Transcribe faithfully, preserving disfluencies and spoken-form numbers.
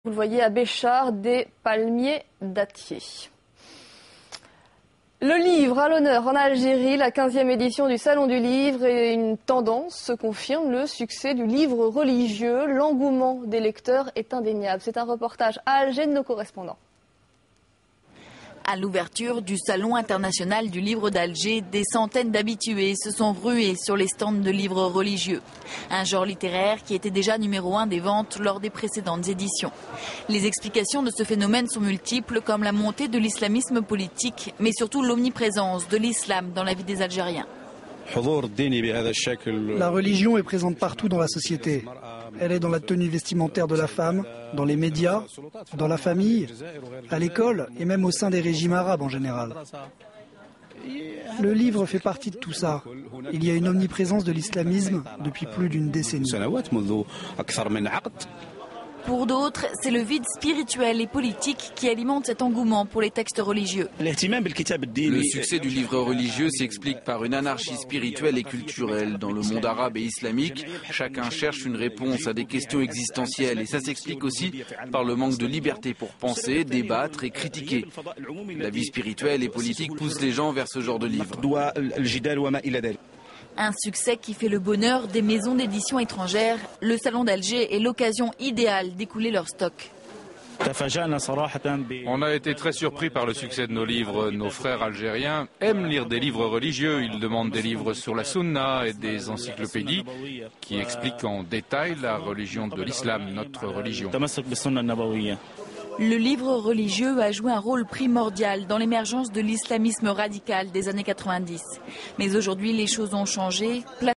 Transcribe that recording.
Vous le voyez à Béchar, des palmiers dattiers. Le livre à l'honneur en Algérie, la quinzième édition du Salon du Livre et une tendance se confirme, le succès du livre religieux. L'engouement des lecteurs est indéniable. C'est un reportage à Alger de nos correspondants. À l'ouverture du Salon international du livre d'Alger, des centaines d'habitués se sont rués sur les stands de livres religieux. Un genre littéraire qui était déjà numéro un des ventes lors des précédentes éditions. Les explications de ce phénomène sont multiples, comme la montée de l'islamisme politique, mais surtout l'omniprésence de l'islam dans la vie des Algériens. La religion est présente partout dans la société. Elle est dans la tenue vestimentaire de la femme, dans les médias, dans la famille, à l'école et même au sein des régimes arabes en général. Le livre fait partie de tout ça. Il y a une omniprésence de l'islamisme depuis plus d'une décennie. Pour d'autres, c'est le vide spirituel et politique qui alimente cet engouement pour les textes religieux. Le succès du livre religieux s'explique par une anarchie spirituelle et culturelle. Dans le monde arabe et islamique, chacun cherche une réponse à des questions existentielles. Et ça s'explique aussi par le manque de liberté pour penser, débattre et critiquer. La vie spirituelle et politique pousse les gens vers ce genre de livres. Un succès qui fait le bonheur des maisons d'édition étrangères. Le Salon d'Alger est l'occasion idéale d'écouler leur stock. On a été très surpris par le succès de nos livres. Nos frères algériens aiment lire des livres religieux. Ils demandent des livres sur la sunna et des encyclopédies qui expliquent en détail la religion de l'islam, notre religion. Le livre religieux a joué un rôle primordial dans l'émergence de l'islamisme radical des années quatre-vingt-dix. Mais aujourd'hui, les choses ont changé.